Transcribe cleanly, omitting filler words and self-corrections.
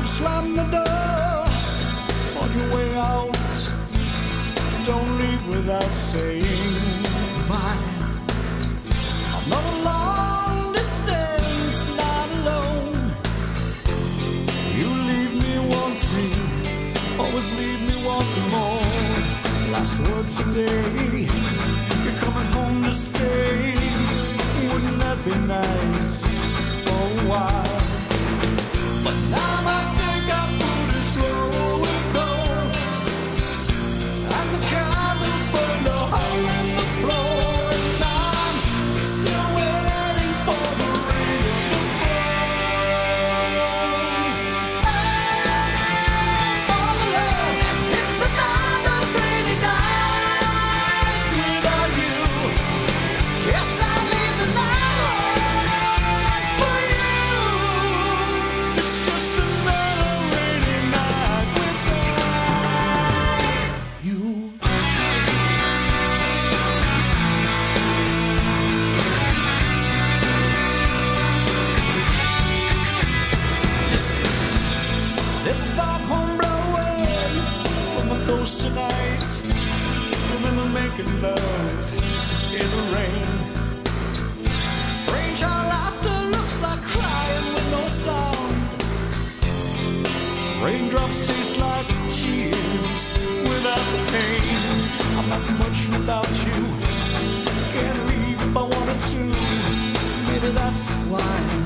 Slam the door on your way out. Don't leave without saying goodbye. I'm not a long distance, not alone. You leave me wanting, always leave me wanting more. Last word today, you're coming home to stay. Wouldn't that be nice for a while? But now my takeout food is growing cold, and the candles burn a hole in the floor, and I'm still waiting for the ring of the phone. And all alone, it's another rainy night without you. Yes, I leave the light on for you. It's just another rainy night without you. Listen, there's a foghorn blowing from the coast tonight. Remember making love in the rain. Strange how laughter looks like crying with no sound. Raindrops taste like tears without the pain. I'm not much without you. Can't leave if I wanted to. Maybe that's why